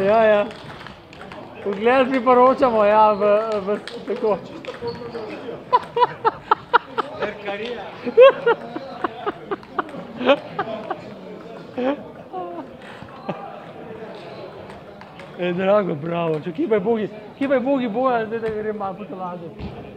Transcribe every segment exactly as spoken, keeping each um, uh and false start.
Ja, ja. Ugled priporočamo, ja, v, v tako. Merkarija. E, drago, bravo. Če kipaj bogi, kipaj bogi boja, zdaj da grem malo po telažu.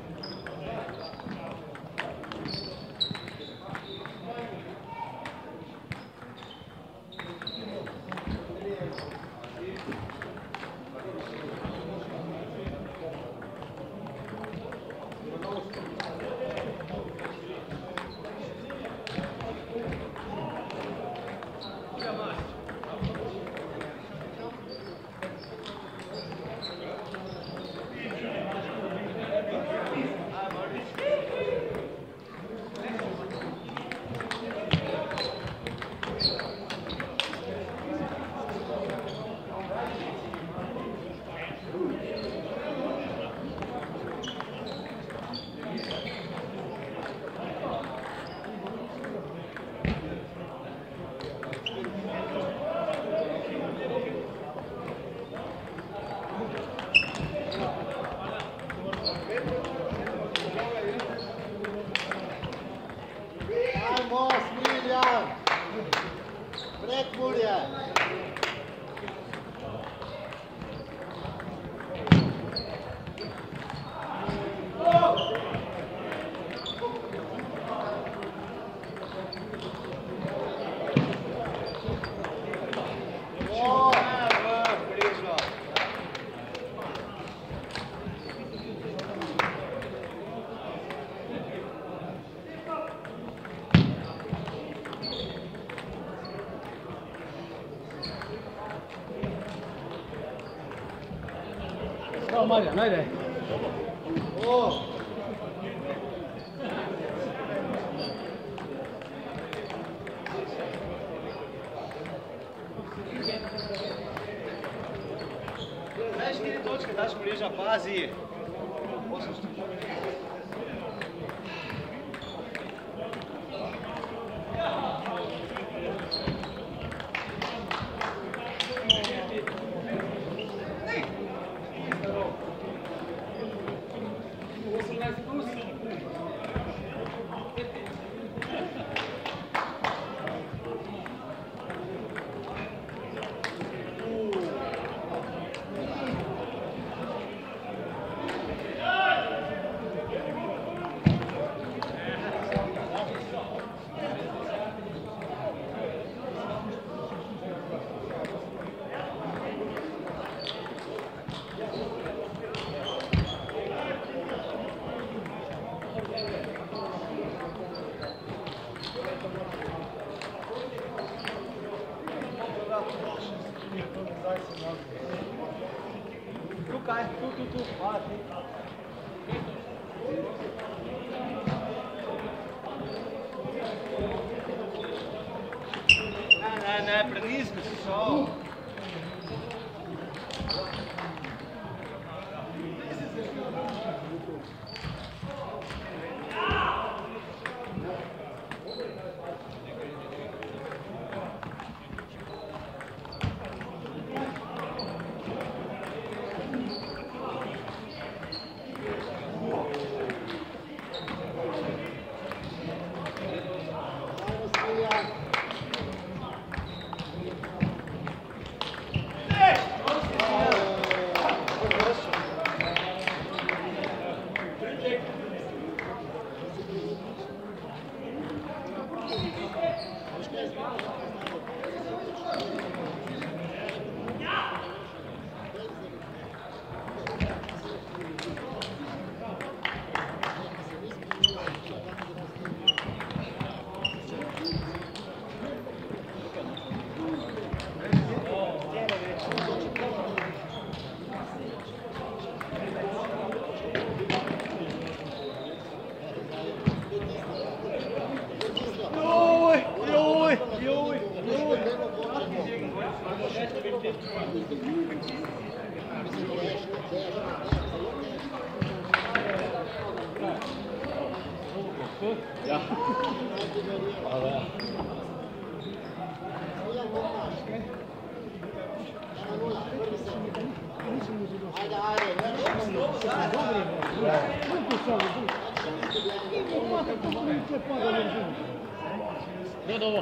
Marjan, ajde. O! Daj štiri točke, daš mreža, pazi. Tukaj, tu, tu, tu, hvala ti. Ne, ne, ne, prenizko si šel. Ja. Aber Gotovo.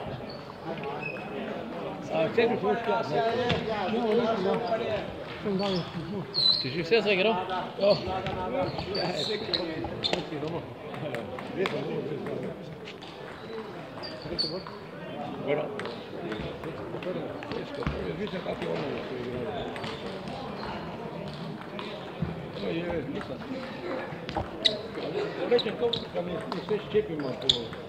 A četiri točke. Ti si vse zaigral? Jo. Vidite kako je ono što je igrao. To je nisam. Reći to kad mi sve ščepimo po...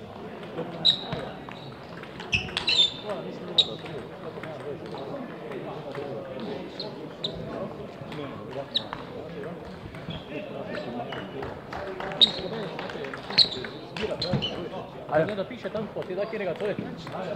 Ali ne da piše tam po, ti da kjerega to je.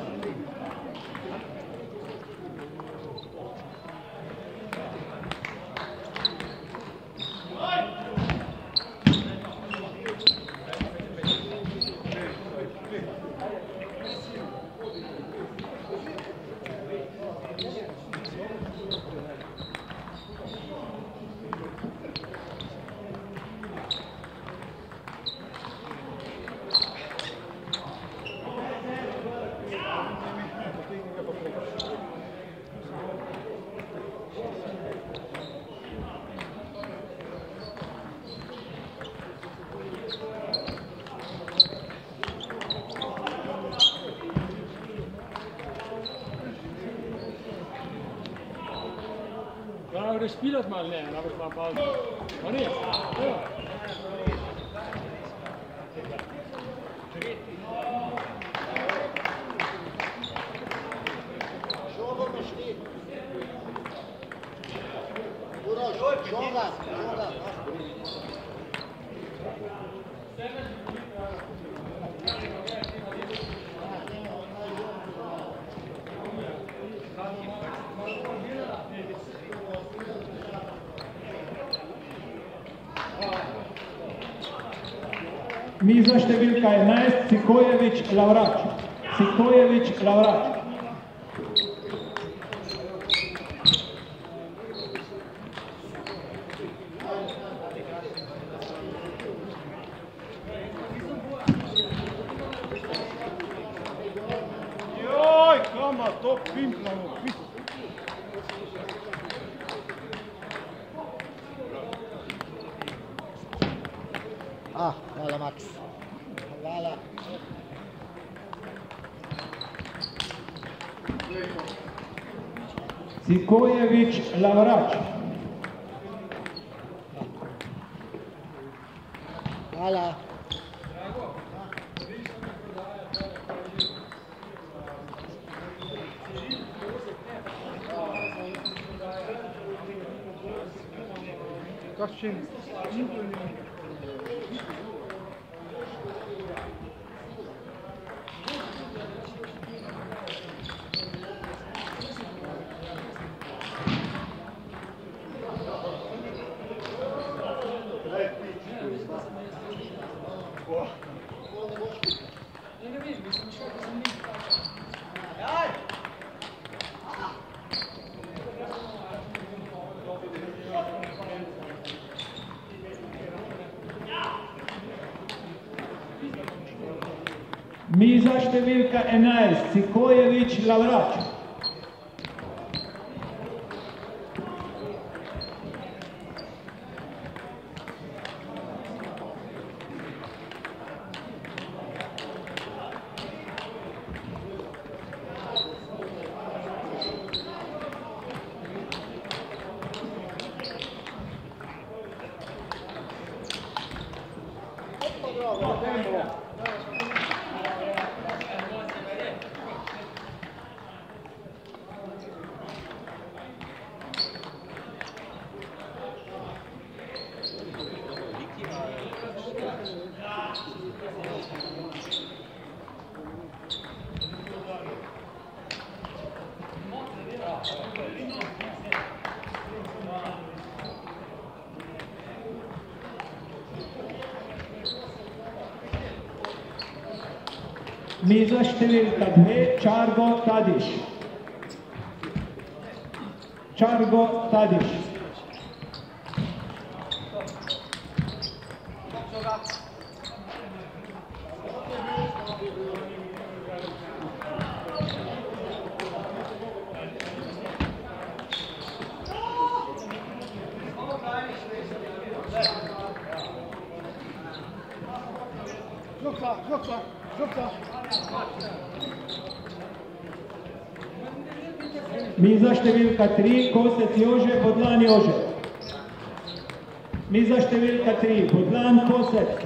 Ja, aber das Spiel hat mal lernen, aber es war Pause. War nicht? Ja. Miza številka enajst, Sikojević Lavrač. Sikojević Lavrač. Joj, kama, to pimplamo, pimplamo. Ah, hvala Max. Hvala. Sikojević Lavrač. Hvala. Kako će? Miza številka enajst, Sikojević Lavrač. Miza številka dve, Čargo Tadić. Čargo Tadić. Miza številka tri, Kosec Jože, Bodlan Jože. Miza številka tri, Bodlan Kosec.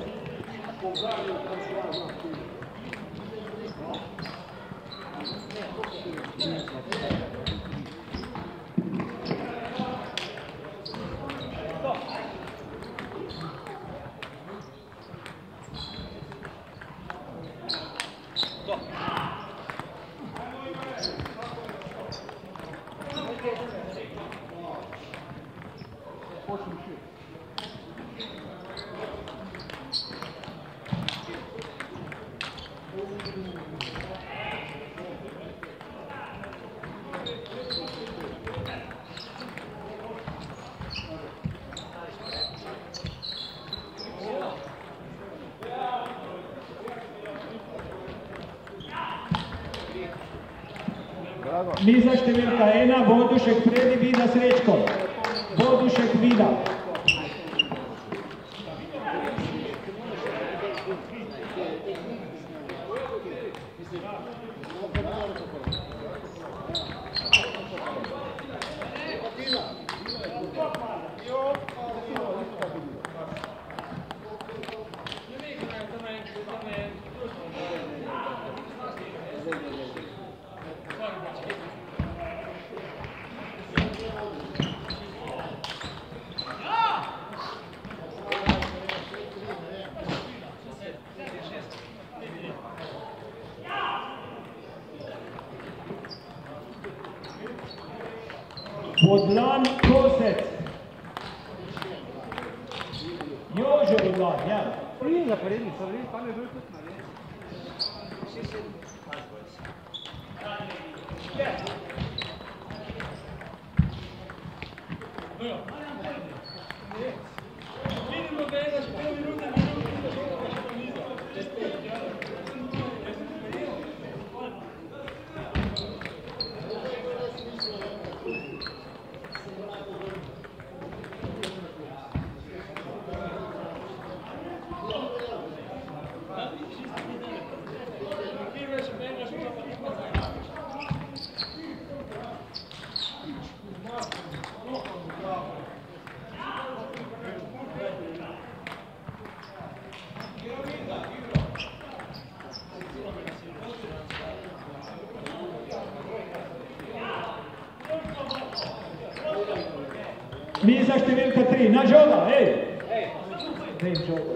Miza številka ena, Vodušek Fredi, Vida Srečko. Vodušek Vida. Bodlan Kosec. Jože Bodlan, ja. Prije za prednica, vidi, tam je bil tudi na redu. Vidimo, da je za pol minute, Miza številka tri, na Žoga, ej! Dej Žoga.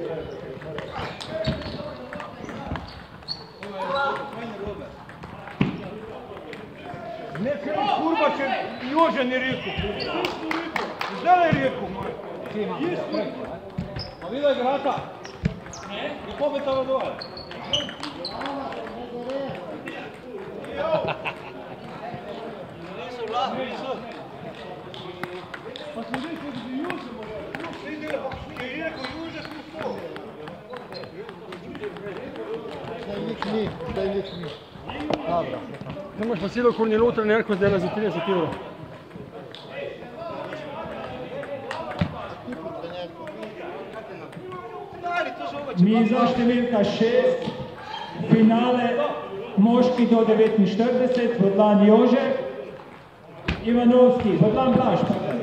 Ne, kaj kurva, če Jože ni rekel. Zdaj je rekel, moj. A videl je vrata? Ne? Kako bi to dol? Niso vladi, niso. Pa smo rekel, da bi Jože možda. Kaj je rekel, Jože smo to. Zdaj nič ni, zdaj nič ni. Dobro. Ne imaš pa celo kornjelo trenerko zdaj za trideset evrov. Miza številka šest, finale moški do devetinštirideset, Bodlan Jože, Ivanovski, Bodlan Blaž.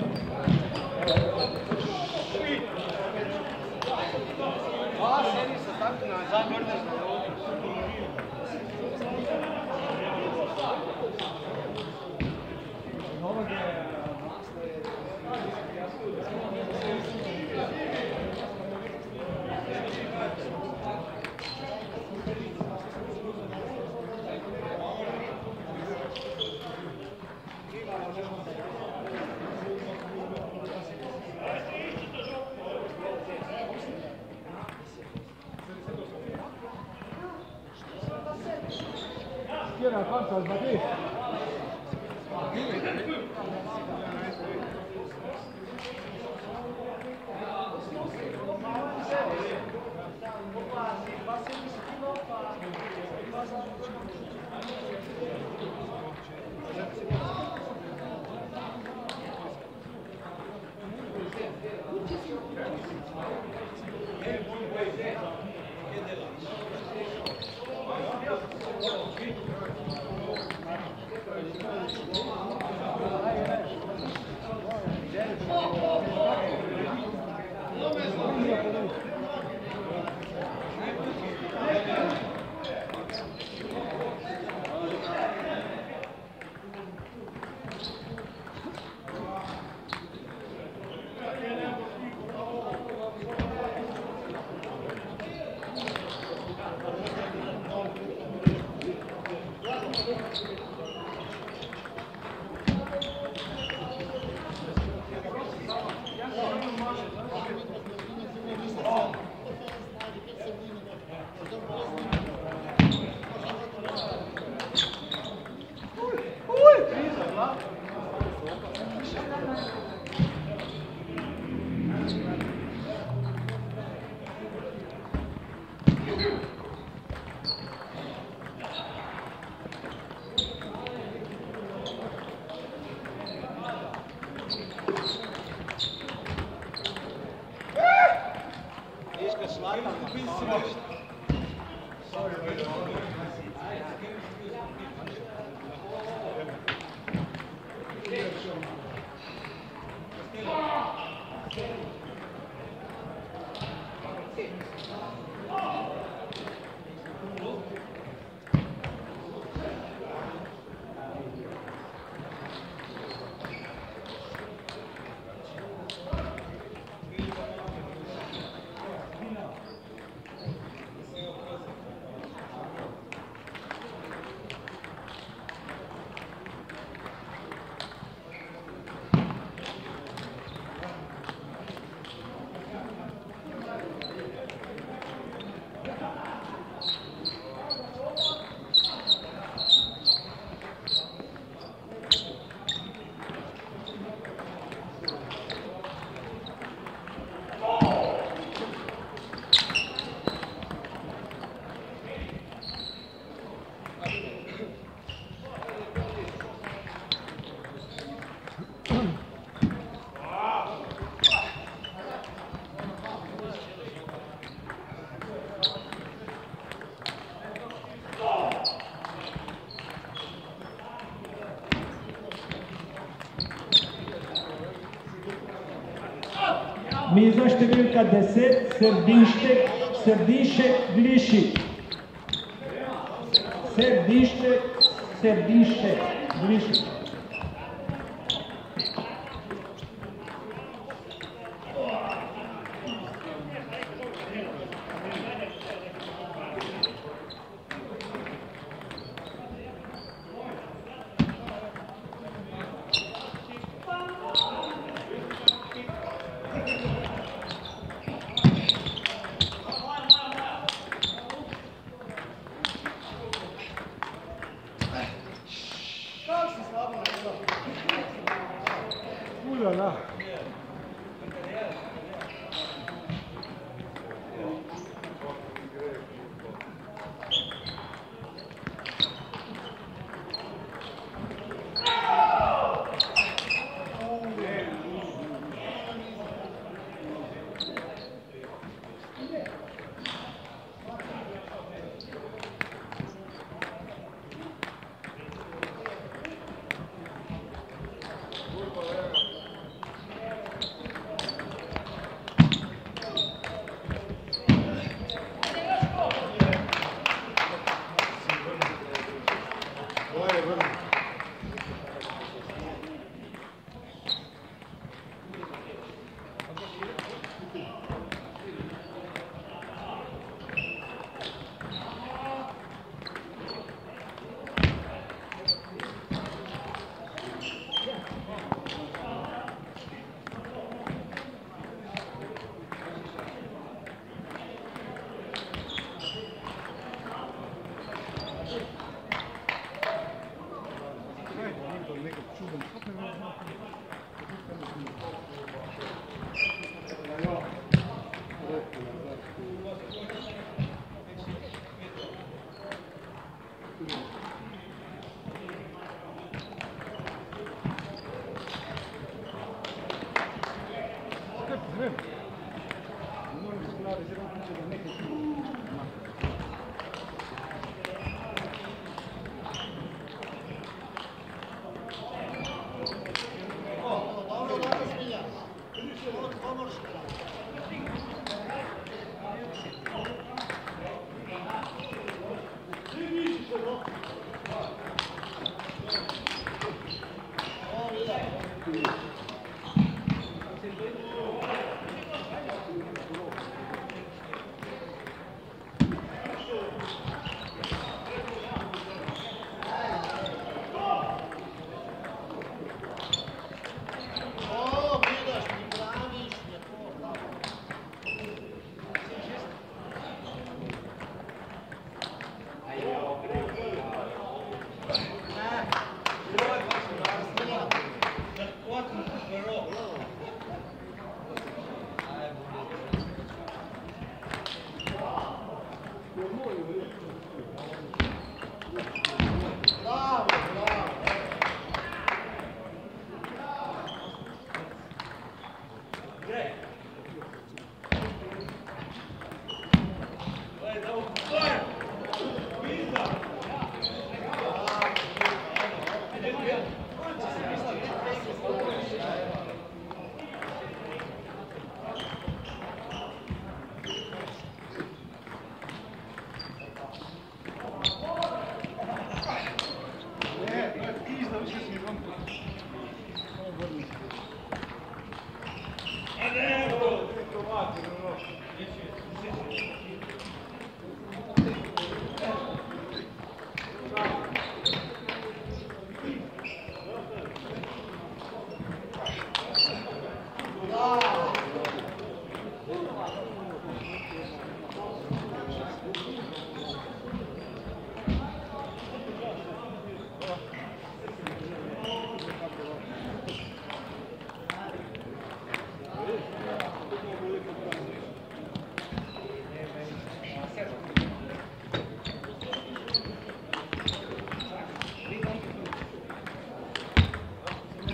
A, sedi se tako nazaj, vrneš na novo. Kjera, konca, zbati. Miza številka deset, Srdišče, Srdišče, Gliši. Srdišče, Srdišče, Gliši. Ulala.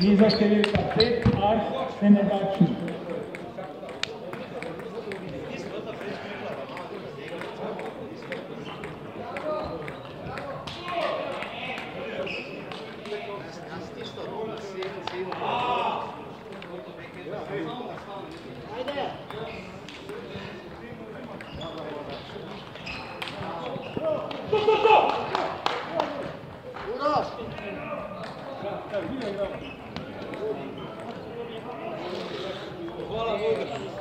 Miza številka pet, Arh Fenerbahče. Hvala, Boga.